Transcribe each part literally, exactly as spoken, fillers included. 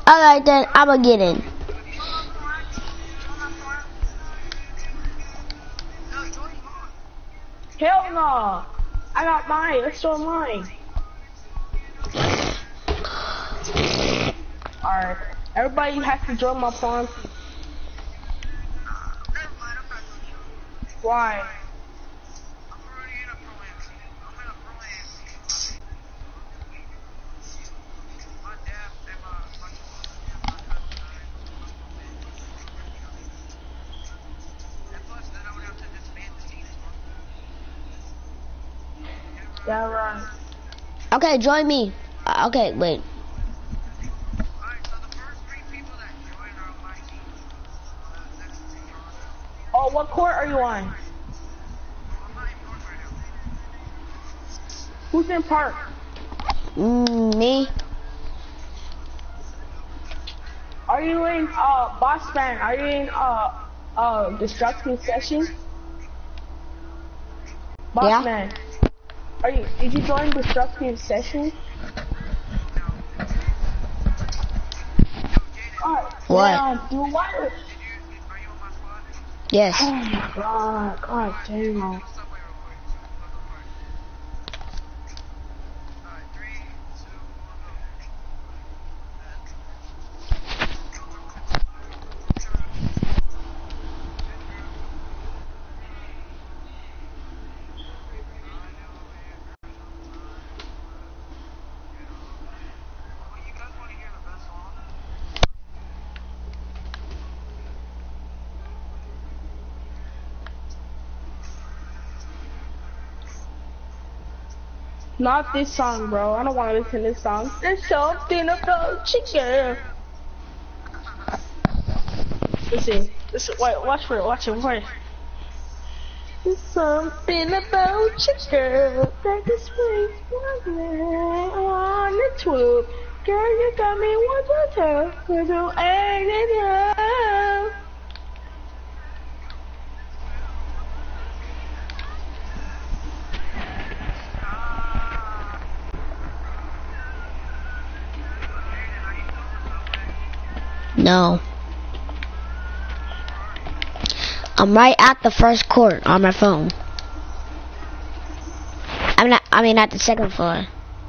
Alright then, I'ma get in. Hell no! I got mine. Let's join mine. Alright. Everybody has to join my farm. Why? Yeah, right. Okay, join me. Uh, okay, wait. Oh, what court are you on? Who's in park? Mm, me? Are you in uh boss man? Are you in uh uh destructive session? Boss Yeah. man. Are you did you join destructive session? Alright, What? yeah, do what? Yes. Oh my god, god damn. Not this song, bro. I don't want to listen to this song. There's something about chicken. Listen, listen, wait, watch for it, watch it, wait. There's something about chicken that just makes my mind on the twirl. Girl, you got me one more time, cause you ain't enough. No. I'm right at the first court on my phone. I'm not, I mean at the second floor.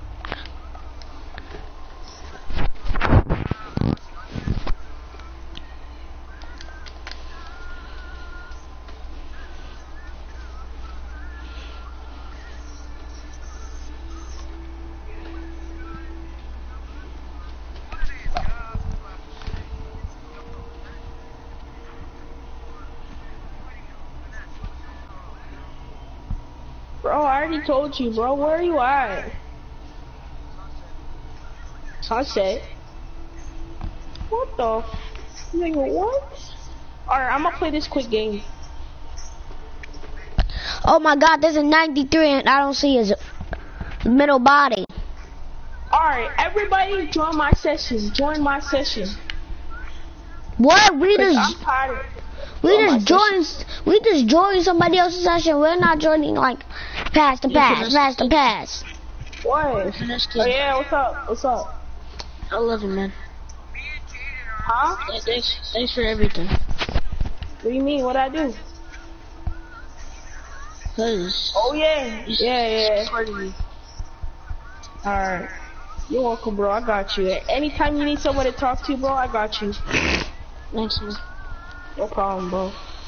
Bro, I already told you, bro. Where are you at? Sunset. What the f- nigga, what? Alright, I'm gonna play this quick game. Oh my god, there's a ninety-three and I don't see his middle body. Alright, everybody join my session. Join my session. What? We Cause just I'm tired. we Join my just joined we just joined somebody else's session. We're not joining like pass the pass, pass the pass. What? Oh yeah, what's up? What's up? I love you, man. Huh? Yeah, thanks, thanks for everything. What do you mean? What'd I do? Cause Oh yeah. you Yeah, yeah. supported me. Alright. You're welcome, bro. I got you. Anytime you need someone to talk to, bro, I got you. Thanks, man. No problem, bro.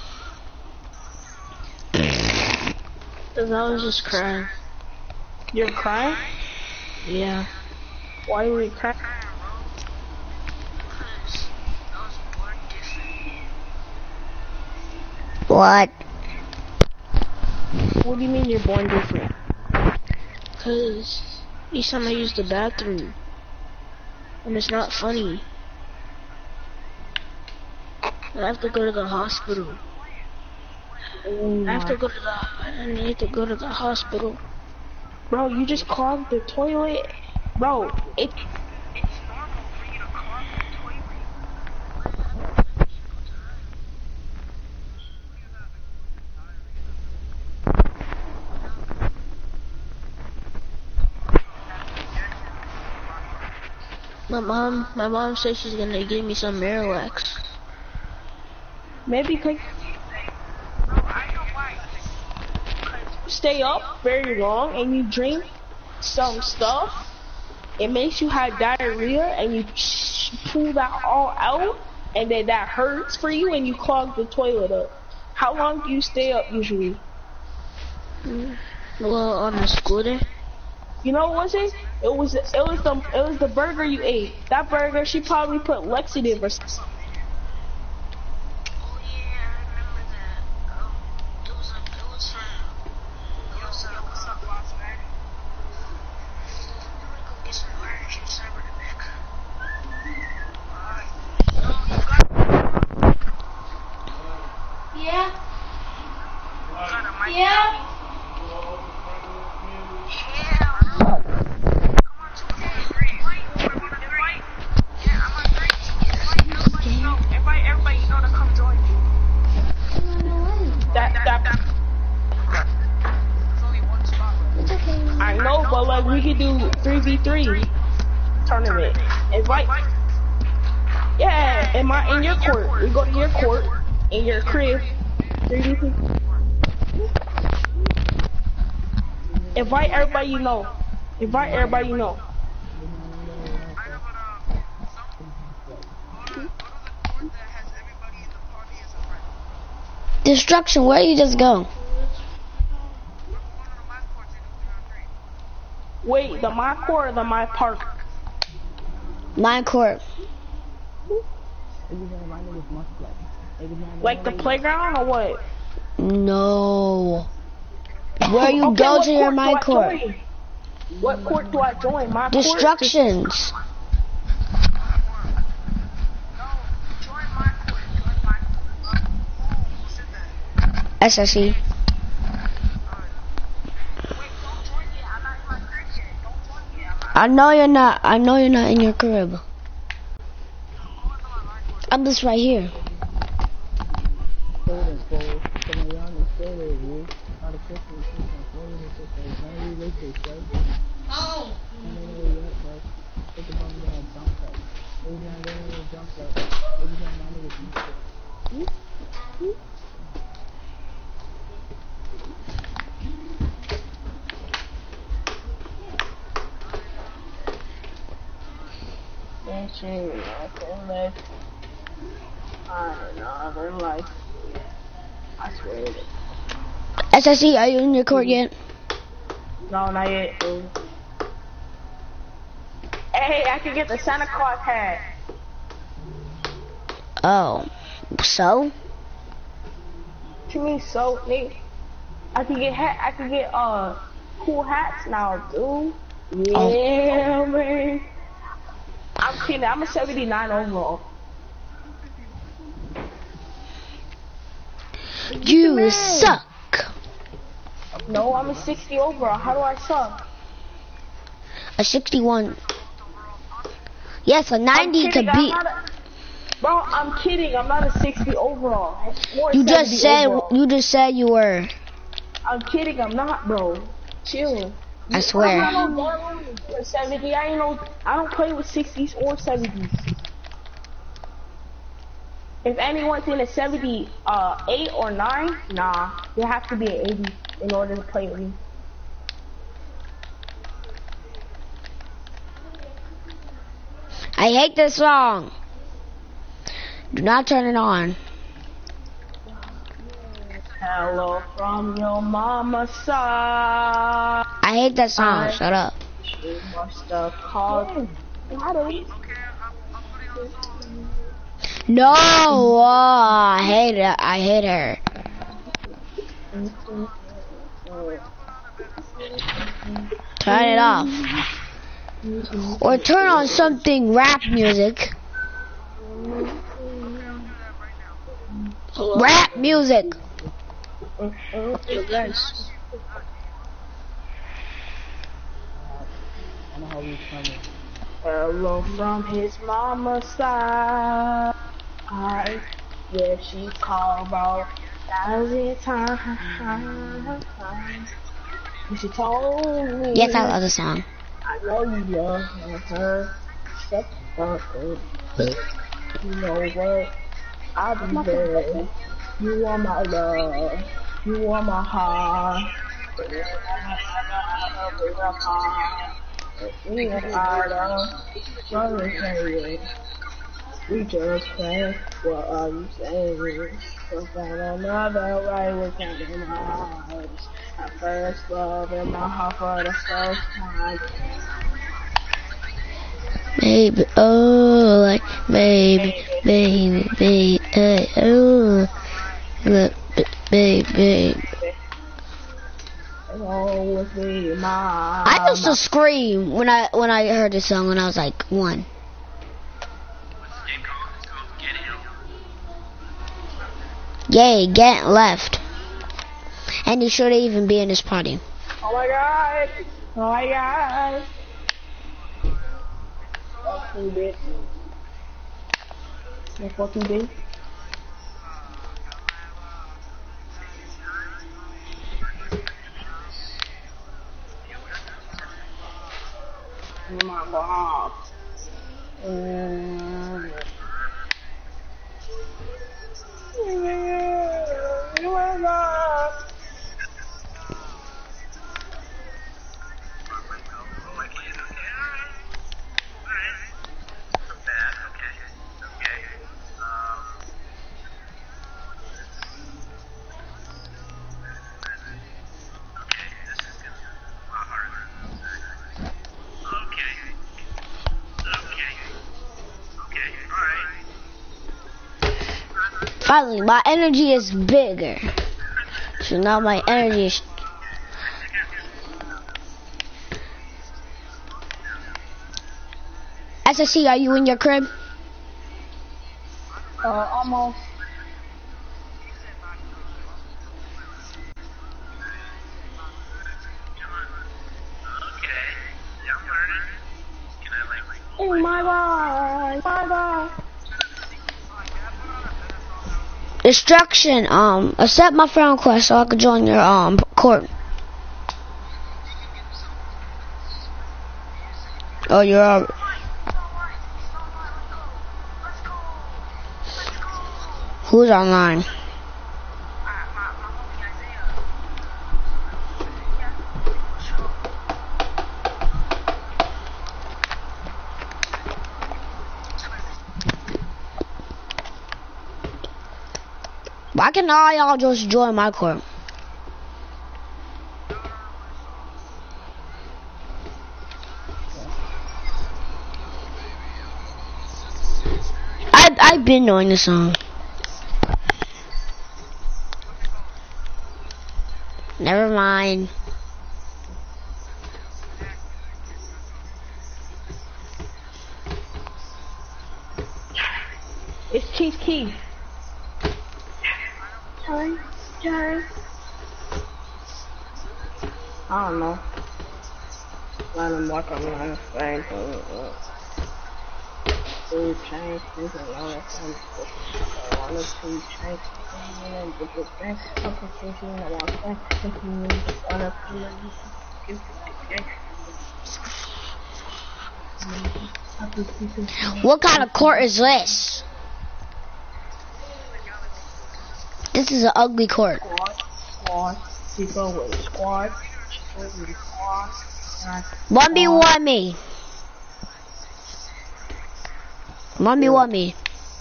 Cause I was just crying. You're crying? Yeah. Why were you crying? What? What do you mean you're born different? Cause each time I use the bathroom, and it's not funny. I have to go to the hospital. Oh I have to my. go to the. I need to go to the hospital. Bro, you just clogged the toilet? Bro, it... My mom, my mom said she's gonna give me some Miralax. Maybe cause stay up very long and you drink some stuff, it makes you have diarrhea and you pull that all out, and then that hurts for you and you clog the toilet up. How long do you stay up usually? Mm. Well, on the scooter. You know what was it? It was it was the it was the burger you ate. That burger, she probably put laxative or something. Yeah. Yeah. That that. I know, but like we could do three v three tournament. Invite. Yeah, in my in your court. We go to your court in your crib. three v three. Invite everybody you know. Invite everybody you know. Destruction, where you just go? Wait, the my court or the my park? My court. Like the playground or what? No. Where you Okay, go what to your court do my I court? join? What court do I join? My court? Destructions. S S E. I know you're not. I know you're not in your crib. I'm just right here. Oh. Another life. I swear. S S E, are you in your court yet? No, not yet. Hey, I can get the Santa Claus hat. Oh. So? What you mean so, Nick? I can get hat. I can get uh cool hats now, dude. Yeah, oh. Man. I'm kidding. I'm a seventy-nine overall. You suck. No, I'm a sixty overall. How do I suck? A sixty-one. Yes, a ninety could beat. Bro, I'm kidding. I'm not a sixty overall. You just said overall. you just said you were. I'm kidding. I'm not, bro. Chill. I swear. I don't know seventy. I ain't no. I don't play with sixties or seventies. If anyone's in a seventy, uh, eight or nine, nah, you have to be an eighty in order to play with me. I hate this song. Do not turn it on. Hello from your mama's side. I hate that song. Shut up. She must have called. No, oh, I hate it. I hate her. Turn it off. Or turn on something rap music. Rap music. Yo, guys. Hello from his mama's side. I, yeah, she called about a thousand times. And she told me. Yes, I love the song. I know you love her. That's perfect. You know what? I'll be there. You are my love. You are my heart. We are idle. We just play. What are you saying? So find another way within my eyes. My first love in my heart for the first time. Baby, oh, like, baby, baby, baby, hey, oh, look, baby, baby. I used to scream when I when I heard this song when I was like one. Yay, get left. And he shouldn't even be in this party. Oh my god! Oh my god! Fucking bitch. No fucking bitch. Oh my god. Um, oh my god. Finally, my energy is bigger. So now my energy is... S S C, are you in your crib? Uh, almost. Oh my god, my god. Destruction, um, accept my friend request so I can join your, um, court. Oh, you're already... Who's online? Why can't all y'all just join my court? I I've been knowing the song. Never mind. It's Chief Keef. Sorry, sorry. I don't know. Let him walk around the same thing. Food change, things and all that kind of stuff. I want to food change, and the good thing. I'm confusing, I want to continue to honor What kind of court is this? This is an ugly court. Squad, squad, people with squad, people with squad. one v one me. one v one me.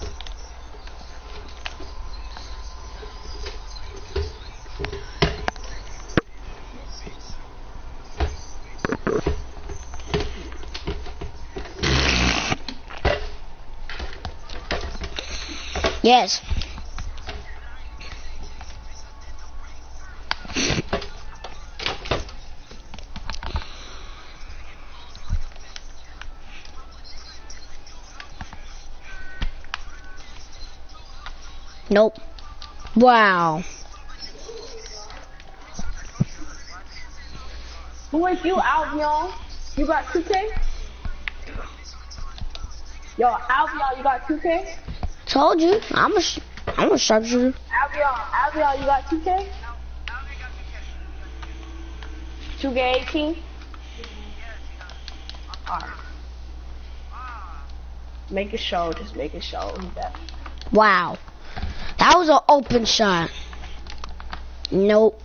Yes. Nope. Wow. Who is you, Albion? You got two K? Yo, Albion, you got two K? Told you. I'm a, I'm a sharpshooter. Albion, Albion, you got two K? two K eighteen? Alright. Make a show, just make a show. Wow. That was an open shot. Nope.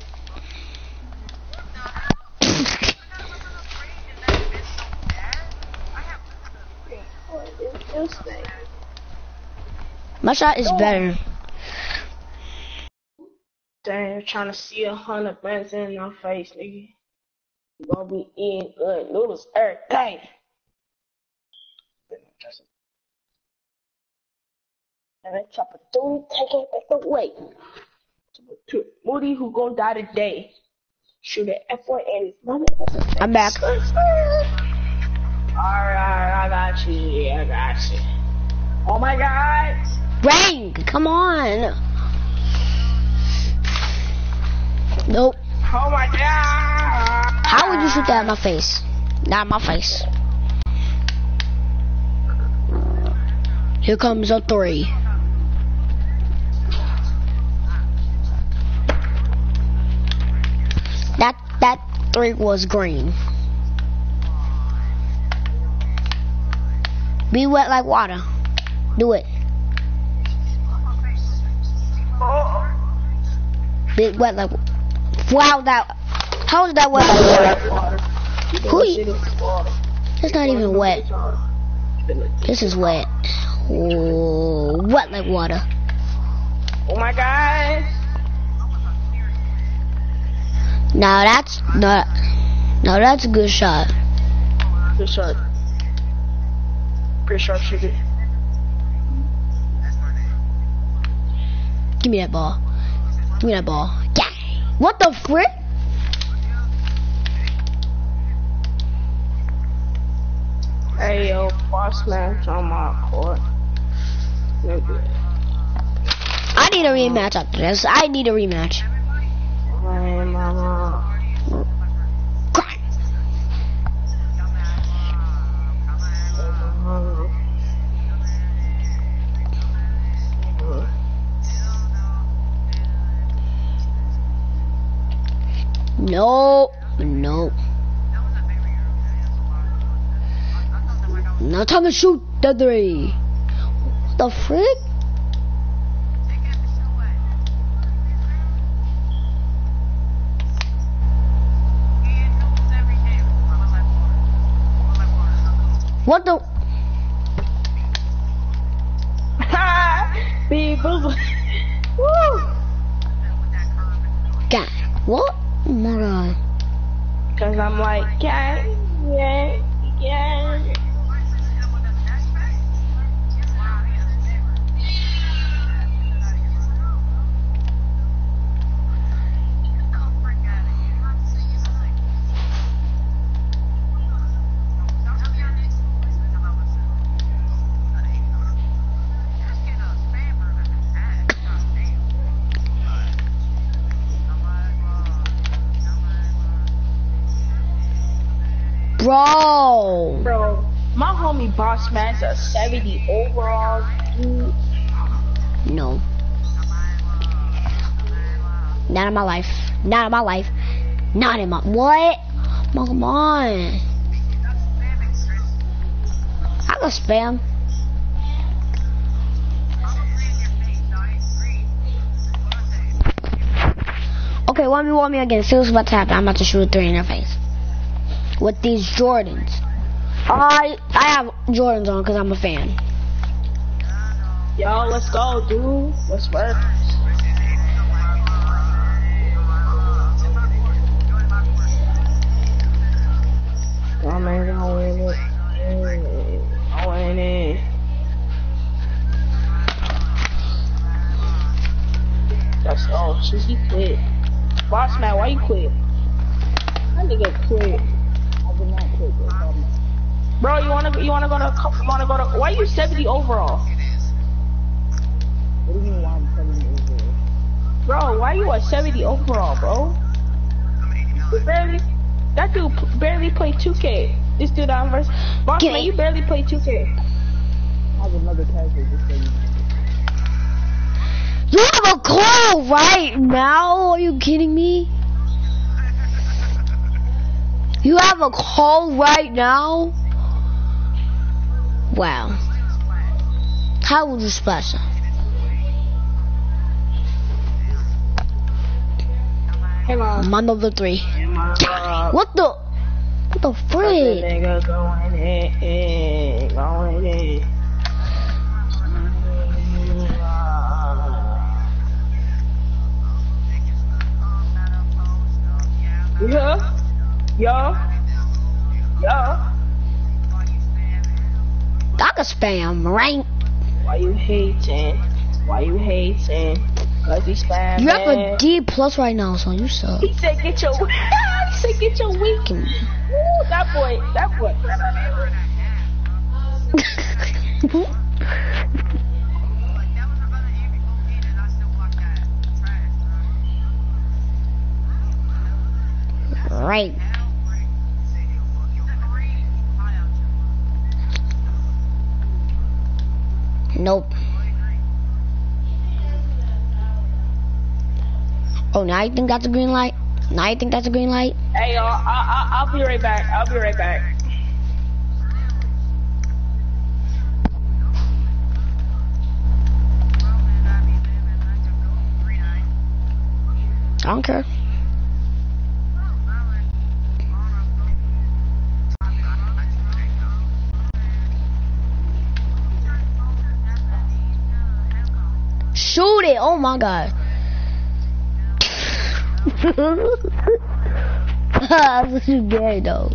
My shot is better. Dang, you're trying to see a hundred brands in our face, nigga. You gonna be eating good noodles every day. And then chop a dude, take it back away. Moody, who gonna die today? Shoot an F one and his mother. I'm back. Alright, I got you. Yeah, I got you. Oh my god. Rain, come on. Nope. Oh my god. How would you shoot that in my face? Not my face. Here comes a three. That that three was green. Be wet like water. Do it. Be wet like. Wow, that. How is that wet like water? Who? It's not even wet. This is wet. Oh, wet like water. Oh my god. Now that's not. Now that's a good shot. Good shot. Good shot, shooter. Give me that ball. Give me that ball. Yeah. What the frick? Hey yo, boss match on my court. I need a rematch after this. I need a rematch. Hey mama. Cry. No, no. Now time to shoot the three. What the frick? What the? Big boo boo. Woo! God, what? Oh my god. Cause I'm like, yeah, yeah, yeah. Bro. Bro, my homie Boss Man's a seventy overall dude. No. Not in my life. Not in my life. Not in my. What? Oh, come on. I go spam. Okay, one me, one me again. See what's about to happen. I'm about to shoot a three in your face. With these Jordans. I I have Jordans on because I'm a fan. Yo, let's go, dude. Let's work. Oh man, I win it. I win it. That's all. Shit, he quit. Boss man, why you quit? That nigga quit. Bro, you wanna you wanna go to you wanna go to why are you seventy overall? What do you mean why I'm seventy overall? Bro, why you at seventy overall, bro? You barely that dude barely played two K. This dude on verse Boss man, you barely played two K. I have another character just so you know. You have a call right now? Are you kidding me? You have a call right now? Wow. How would you splash them? Hey, mom. My number three. Hey, mom. What the? What the frick? Nigga going in, going in. Yeah, yeah, yeah. I can spam, right? Why you hating? Why you hating? Cause he spamming. You have a D plus right now, so you suck. He said get your, he said get your weak. Ooh, that boy, that boy. Right. Nope. Oh, now you think that's a green light? Now you think that's a green light? Hey, y'all, I, I, I'll be right back. I'll be right back. I don't care. Shoot it! Oh my god. That's too gay though.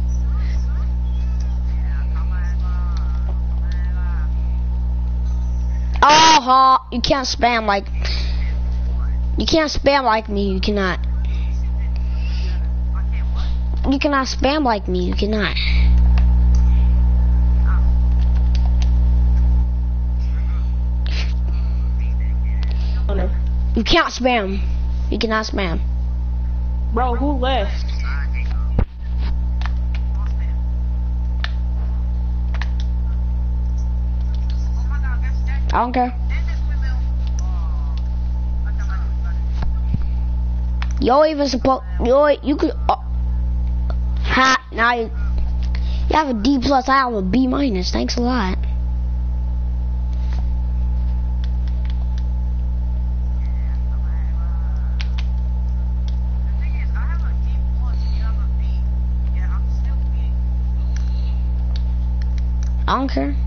Oh, huh. You can't spam like. You can't spam like me. You cannot. You cannot spam like me. You cannot. You can't spam. You cannot spam. Bro, who left? I don't care. Yo, even supposed. Yo, you could. Uh, ha! Now you. You have a D plus. I have a B minus. Thanks a lot. I don't care.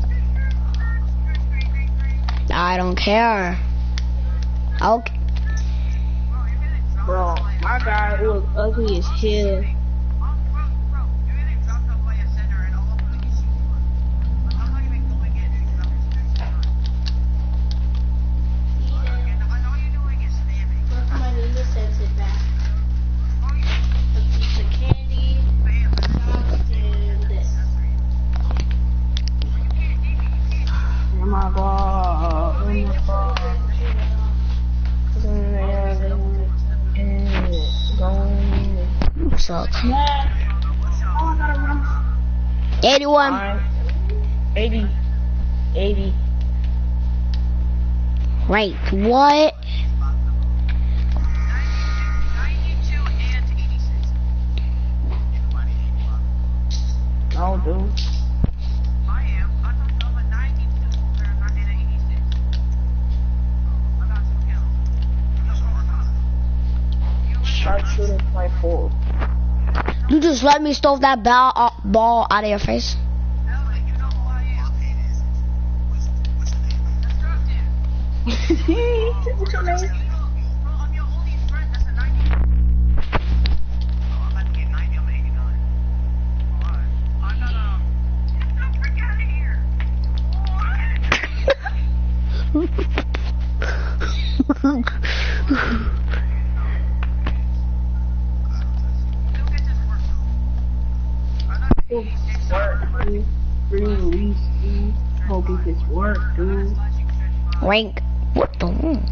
I don't care. Okay. Bro, my guy was ugly as hell. Suck. eighty-one. eighty. eighty. Right. What? No, dude. Start shooting my four. You just let me stuff that ball, uh, ball out of your face. What's your name? Work, dude. Release, dude. Hope if it's work, dude. Rank. What the? Mm.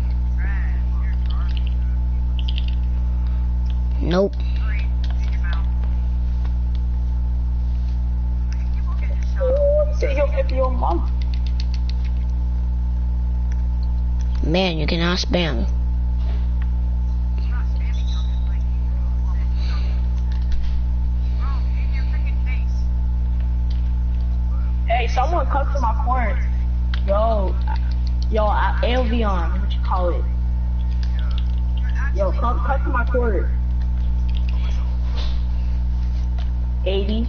Nope. Say your if your mom. Man, you cannot spam. Hey, someone come to my corner. Yo, yo, I, Albion, what you call it? Yo, come, come to my quarter. eighty.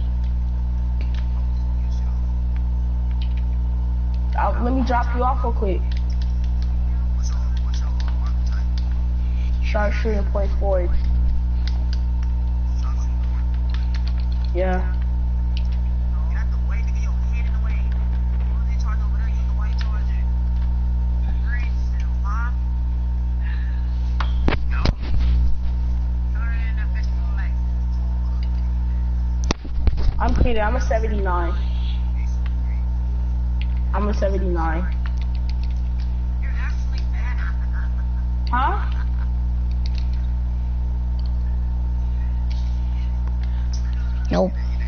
I'll, let me drop you off real quick. Sharpshooter point forward. Yeah. I'm kidding, I'm a seventy-nine. I'm a seventy-nine. Huh? Nope.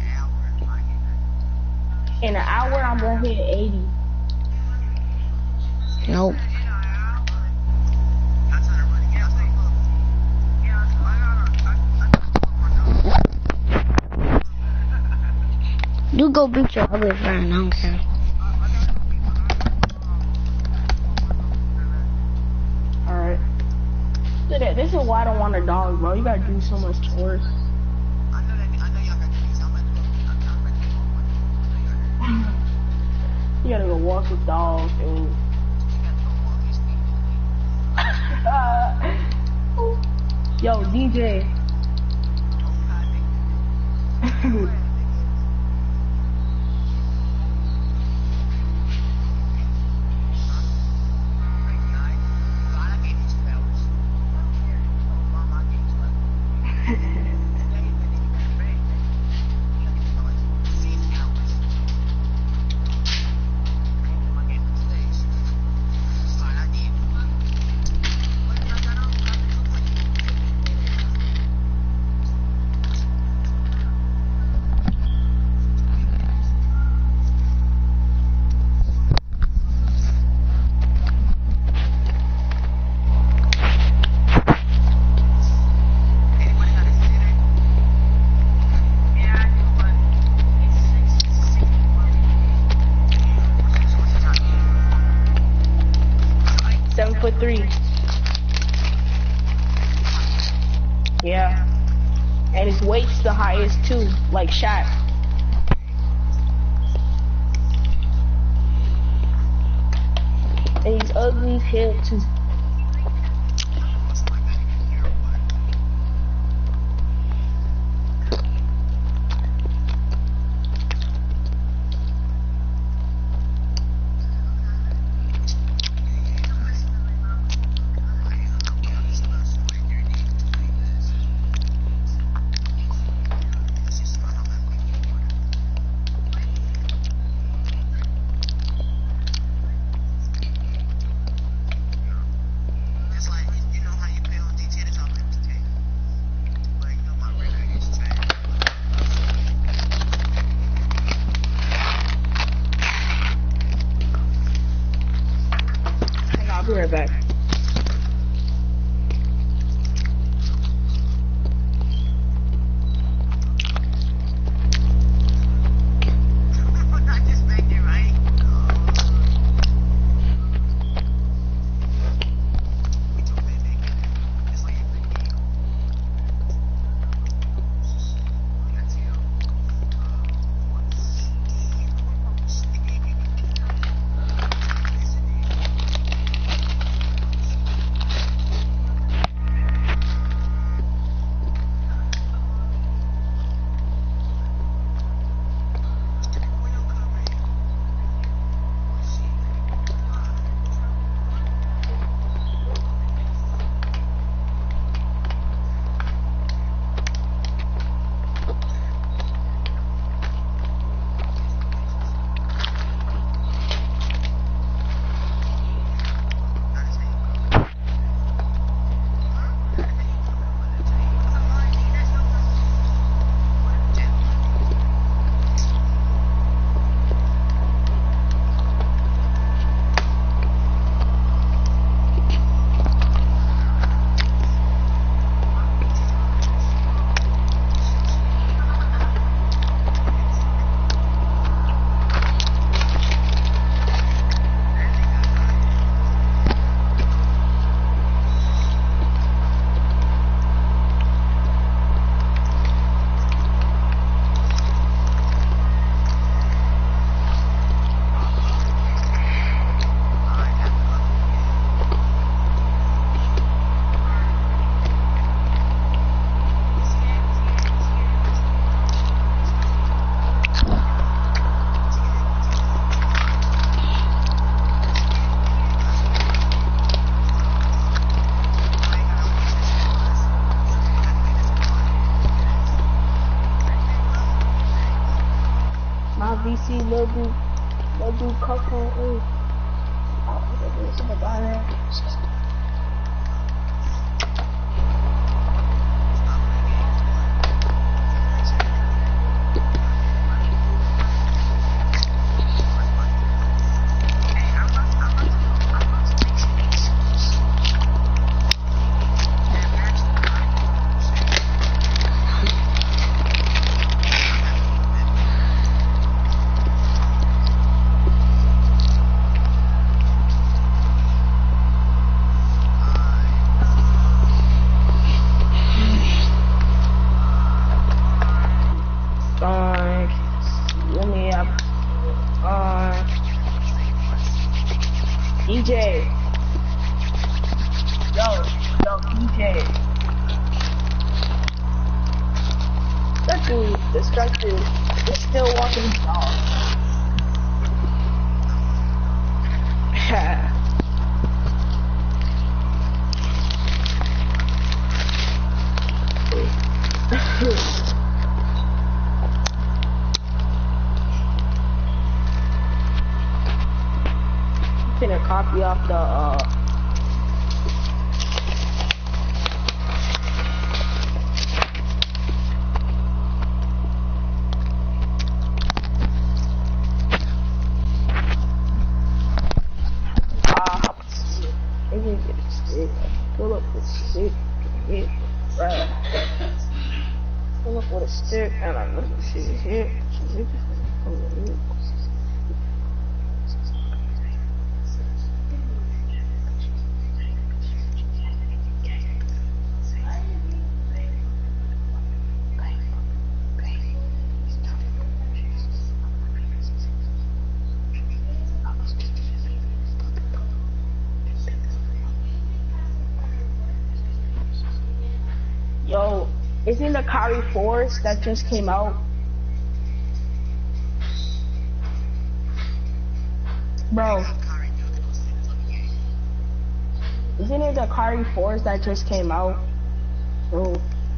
In an hour, I'm gonna hit eighty. Nope. You go beat your ugly friend, I don't care. Alright. Look at this is why I don't want a dog, bro. You gotta do so much work. You gotta go walk with dogs, dude. Yo, D J. Three. Yeah. And his weight's the highest too, like Shaq. And he's ugly as hell too. I'll be right back. see little dude, little dude cuff on earth. Oh, there's a guy there. D J. Yo, yo, D J. That dude, this guy dude, is still walking his dog. Yeah. Gonna copy off the uh ah pull up with a stick, right? Pull up with a stick and I'm gonna see here. Yo, isn't the Kari Force that just came out? Bro. Isn't it the Kari Force that just came out? Bro.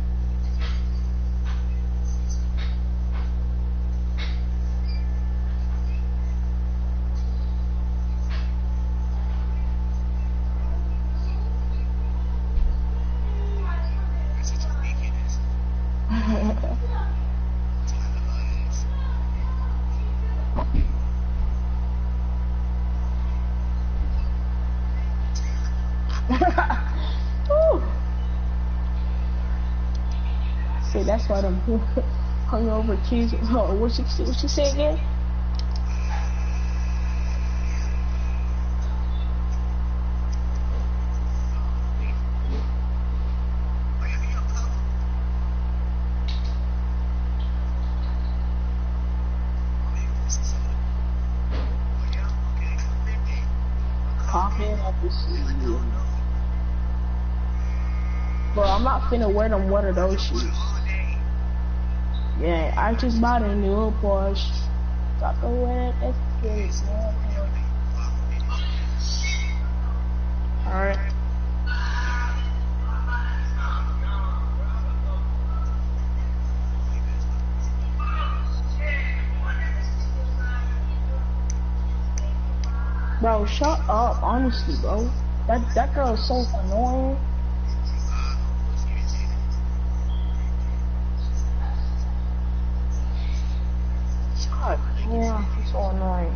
See, that's why them hungover kids. Oh, what she what she say again? Bro, I'm not finna wear them one of those shoes. Yeah, I just bought a new Porsche. Got to wear that shit, man. Alright. Bro, shut up, honestly, bro. That that girl is so annoying. God, yeah, she's so annoying.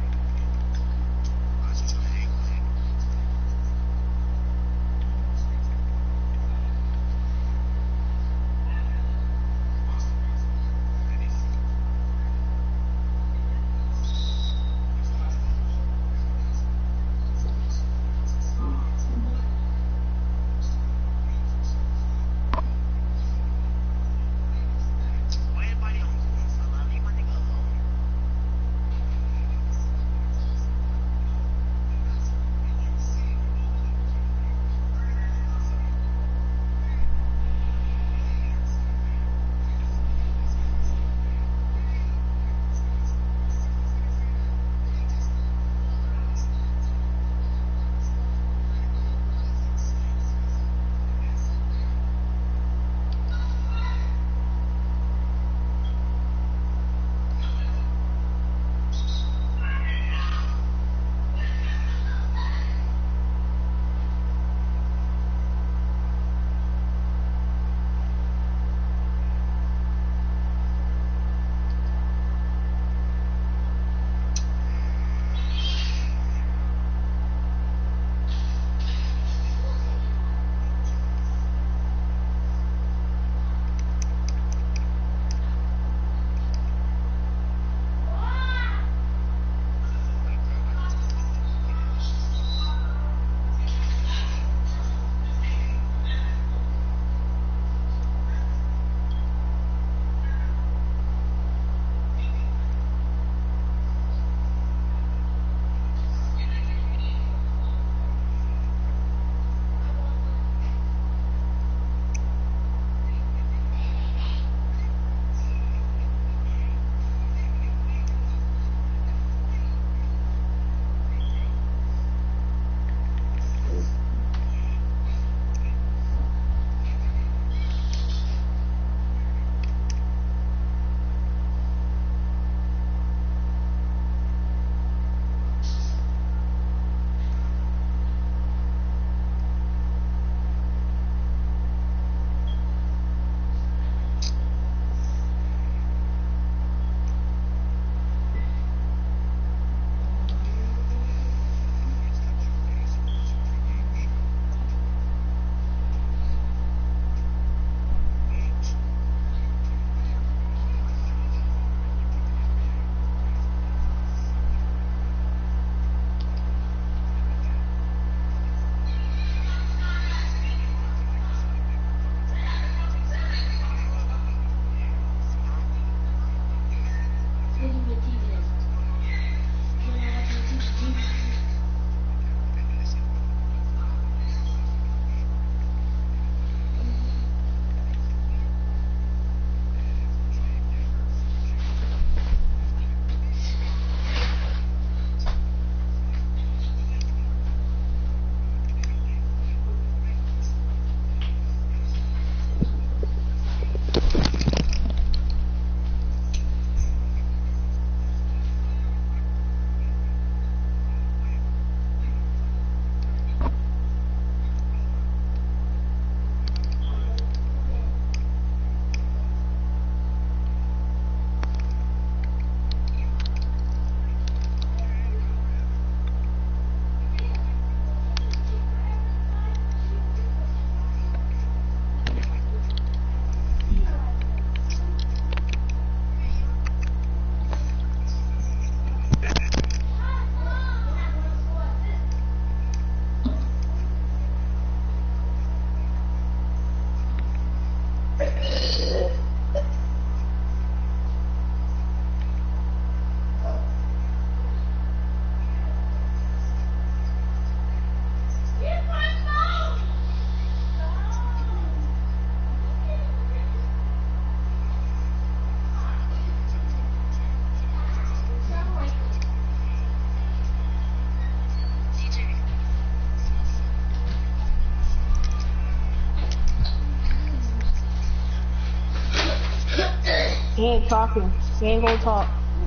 ain't talking. He ain't gonna talk.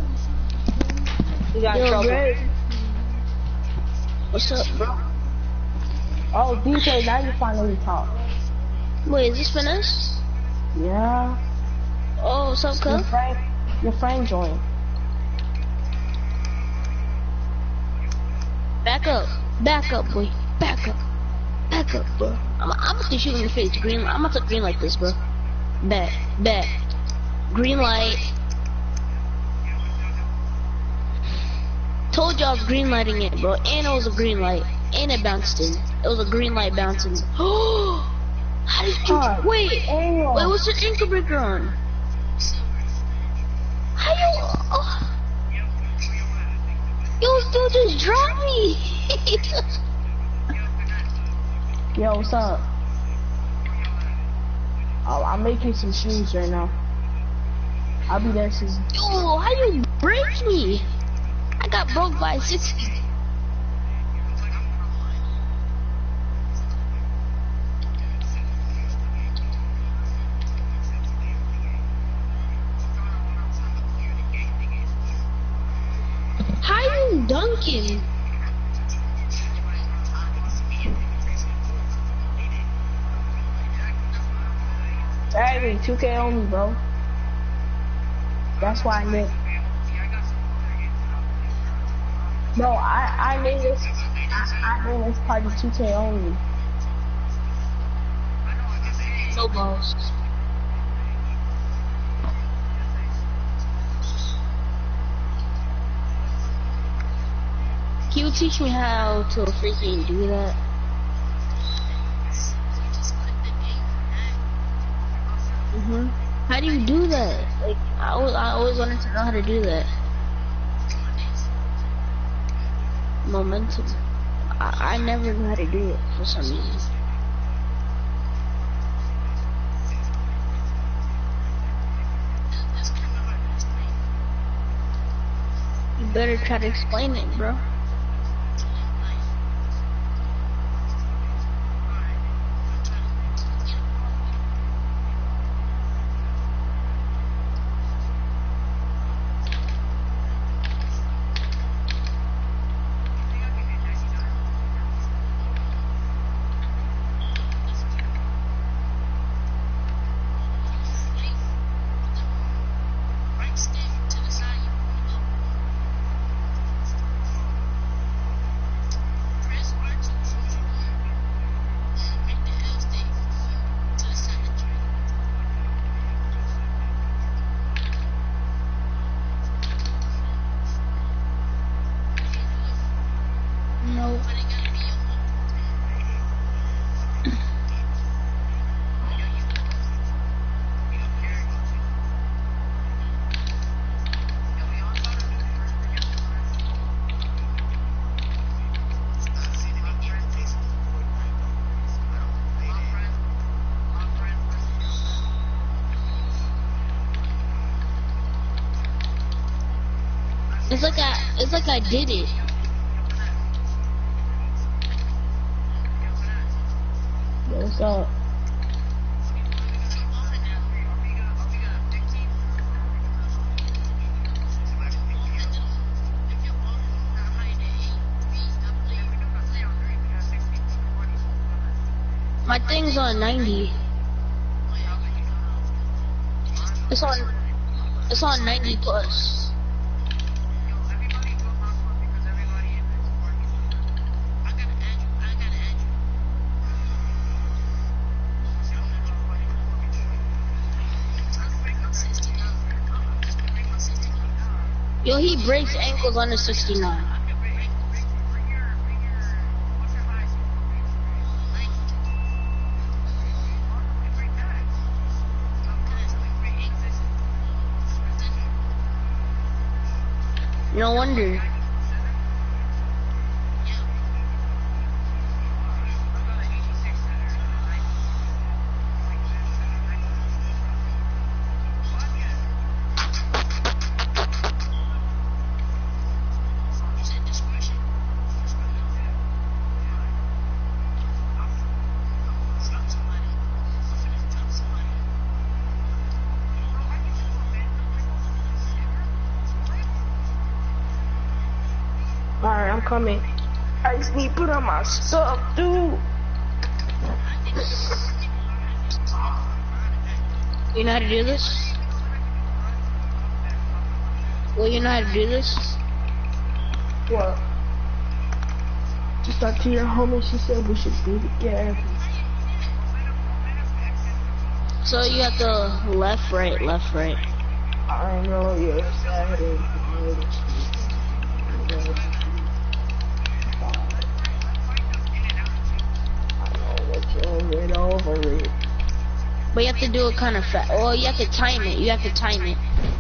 He got in Yo, trouble. Greg. What's up, bro? Oh, D K, now you finally talk. Wait, is this Finesse? Yeah. Oh, what's up, Your cuz? friend, your friend joined. Back up. Back up, boy. Back up. Back up, bro. I'm, I'm about to shoot in the face. Green. I'm about to green like this, bro. Bet. Bet. Green light. Told you I was green lighting it, bro. And it was a green light. And it bounced in. It was a green light bouncing. Oh! How did you... Oh, wait. damn. Wait, what's your ankle breaker on? How you... Oh. Yo, dude just dropped me. Yo, what's up? Oh, I'm making some shoes right now. I'll be there soon. Yo, how you break me? I got broke by sixty. How you dunking? Hey, two K only, bro. That's why I made. No, I I made this. I, I made this party two K only. No balls. Can you teach me how to freaking do that? Mhm. How do you do that? Like, I always, I always wanted to know how to do that. Momentum. I, I never knew how to do it for some reason. You better try to explain it, bro. No. It's like I, it's like I did it. Yo, what's up? My thing's on ninety. It's on, it's on ninety plus. Yo, he breaks ankles on the sixty-nine. No wonder. Alright, I'm coming. I just need to put on my stuff, dude. You know how to do this? Well, you know how to do this? What? Just talked to your homie, she said we should be together. So you have to left, right, left, right. I know you're sad. I know what you're get over it. But you have to do it kind of fast. Well, you have to time it. You have to time it.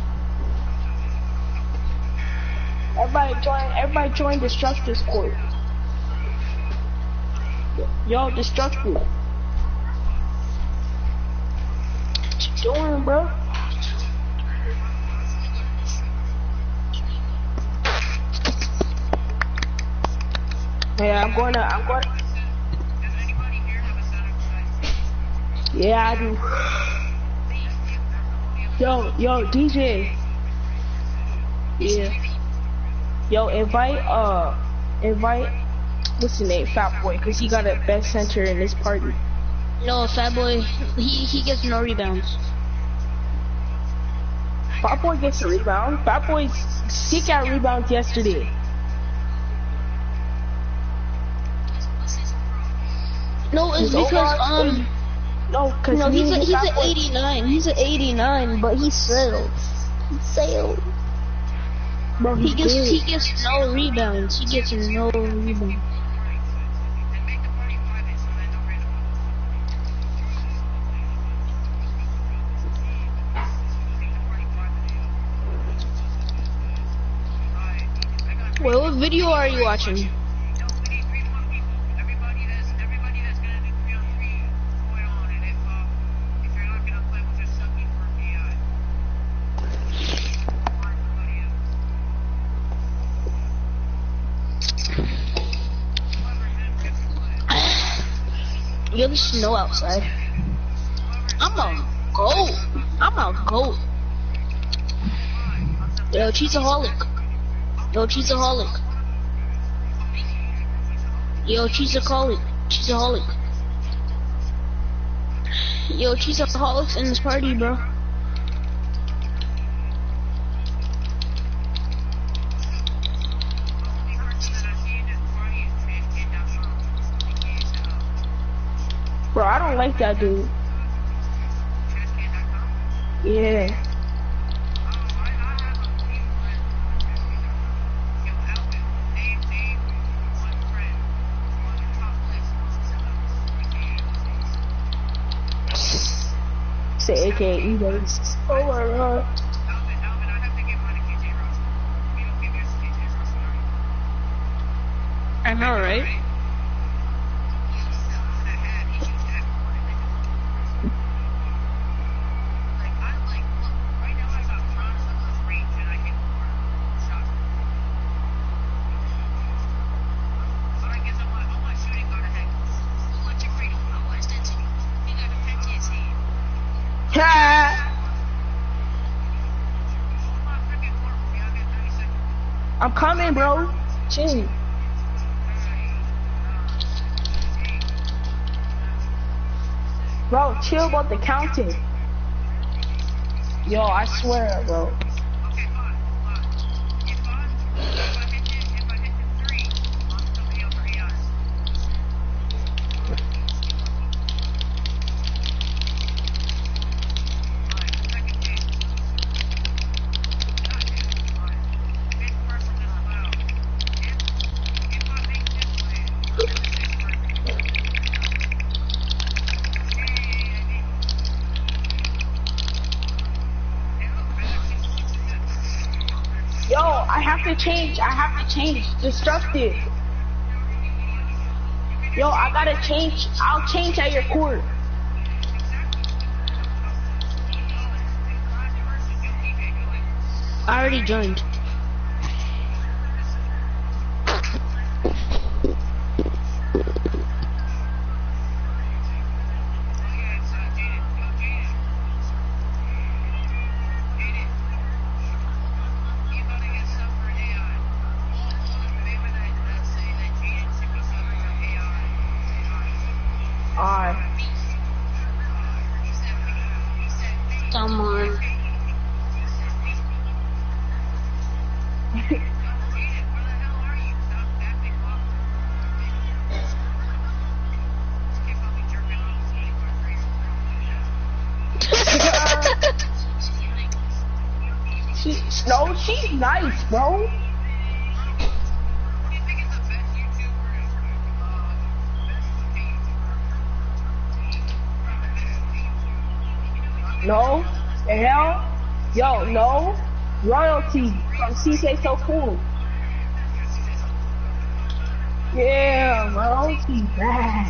Everybody join, everybody join Destructor's Court. Yo, Destructor. What you doing, bro? Yeah, I'm gonna, I'm gonna. Yeah, I do. Yo, yo, D J. Yeah. Yo, invite, uh, invite, what's his name, Fat Boy, cause he got a best center in this party. No, Fat Boy, he he gets no rebounds. Fat Boy gets a rebound. Fat Boy, he got rebounds yesterday. No, it's His because overall- um, No, cause no, me he's a and he's Fat an Boy- eighty-nine. He's an eighty-nine, but he sailed. He sailed. Bro, He gets good. he gets no rebounds. He gets no rebounds. Wait, what video are you watching? Yo, there's snow outside. I'm a goat. I'm a goat. Yo, cheeseaholic. Yo, cheeseaholic. Yo, cheeseaholic. Cheeseaholic. Yo, cheeseaholics in this party, bro. Bro, I don't like that dude. Yeah. Say A K A E-Bags. Oh my god. I know, right? I'm coming, bro. Chill. Bro, chill about the counting. Yo, I swear, bro. Yo, I have to change. I have to change. Destructive. Yo, I gotta change. I'll change at your court. I already joined. nice, bro. No, the hell? Yo, no. Royalty from C K So Cool. Yeah, royalty bad.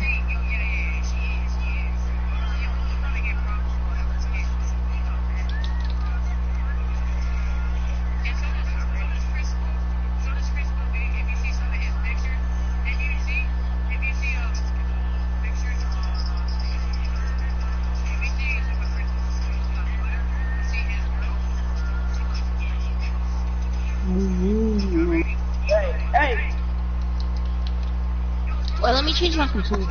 Hey, Well, let me change my computer.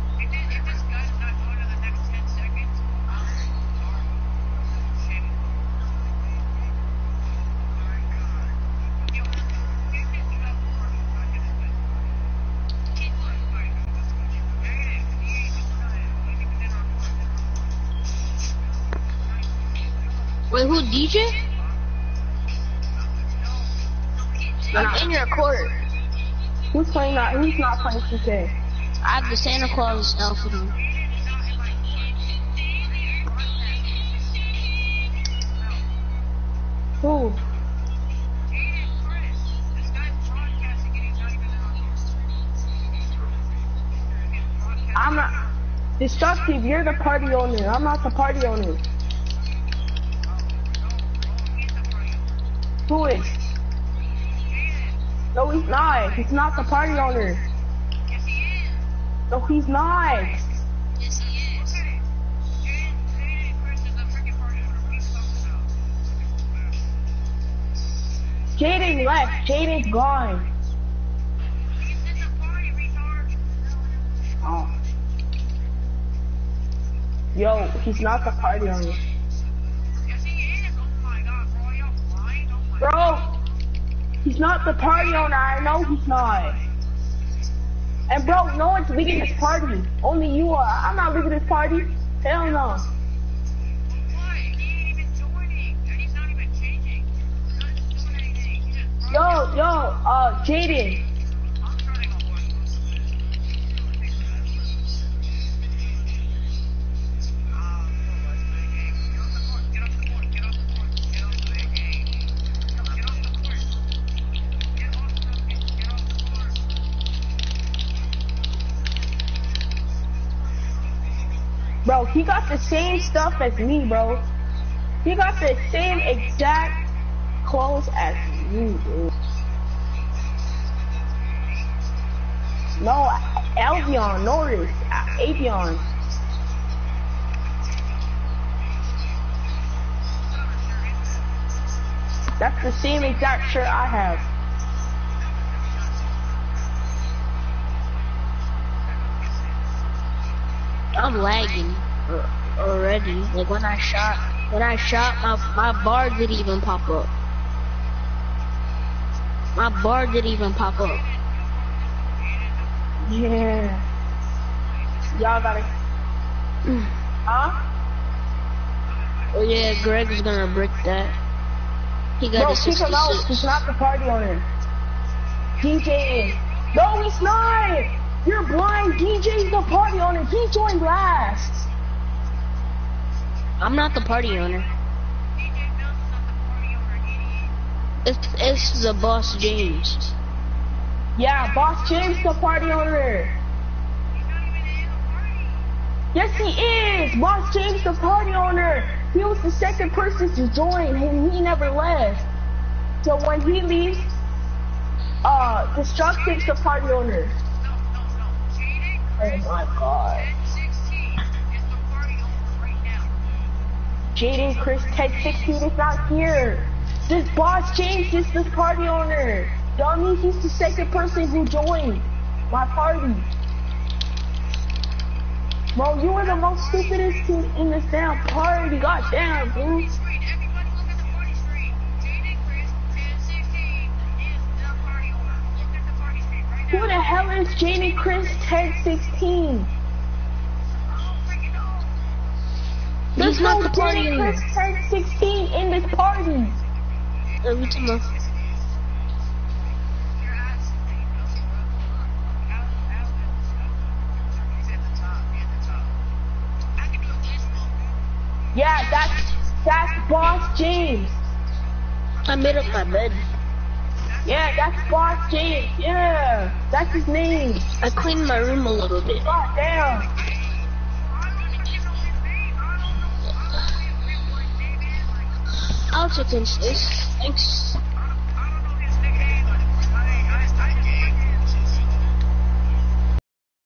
Wait, who, D J? I'm in your court. who's playing that? Who's not playing C K? I have the Santa Claus outfit on. Who? I'm not. Destructive, you're the party owner. I'm not the party owner. Who is? No, he's not. He's not the party owner. Yes, he is. No, he's not. Yes, he is. Jaden, Jaden and Chris is the freaking party owner. What are you talking about? Jaden left. Jaden's gone. He's in the party, retard. Oh. Yo, he's not the party owner. Yes, he is. Oh my god, bro. Y'all lying? Oh my Bro, god. he's not the party owner. I know he's not. And bro, no one's leading this party. Only you are. I'm not leading this party. Hell no. What? He ain't even joining. And he's not even changing. He's not even doing anything. He's just Yo, yo, uh, Jaden. I'm trying to go watch this. Ah, get off the court. Get off the court. Get off the court. Get off the game. Get off the court. Get off the Get off the court. Bro, he got the same stuff as me, bro. He got the same exact clothes as me, dude. No, Albion, Norris, uh, Avion. That's the same exact shirt I have. I'm lagging uh, already. Like when I shot, when I shot, my my bar didn't even pop up. My bar didn't even pop up. Yeah. Y'all gotta. Huh? Oh yeah, Greg is gonna brick that. He got No, a kick him out. sixty-six. He's not the party owner. D J is. No, he's not. You're blind. D J's the party owner. He joined last. I'm not the party owner. D J Mills is not the party owner, idiot. It's it's the boss James. Yeah, Boss James the party owner. He's not even in the party. Yes, he is. Boss James the party owner. He was the second person to join, and he never left. So when he leaves, uh, Destructive's the party owner. No, no, no. Jaden Oh Chris my god. ten sixteen is the party owner right now. Jaden Chris ten sixteen is not here. This Boss James is the party owner. Dummy, he's the second person who joined my party. Bro, you were the most stupidest team in this damn party. God damn, dude. Screen. Everybody look at the party screen. Jaden Chris ten sixteen is the party owner. Look at the party screen right now. Who the hell is Jaden Chris ten sixteen? I don't freaking know. There's He's not no the party Jaden owner. Chris ten sixteen in this party. Every time I Yeah, that's that's Boss James. I made up my bed. Yeah, that's Boss James. Yeah, that's his name. I cleaned my room a little bit. God damn. I don't know if you know his name. I don't know what his real life name is. Like, I'll check in this. Thanks.